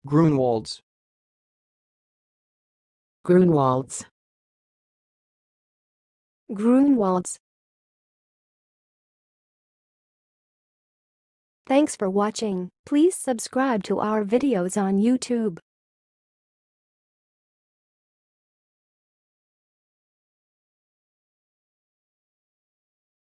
grünewalds, grünewalds, grünewalds. Thanks for watching. Please subscribe to our videos on YouTube.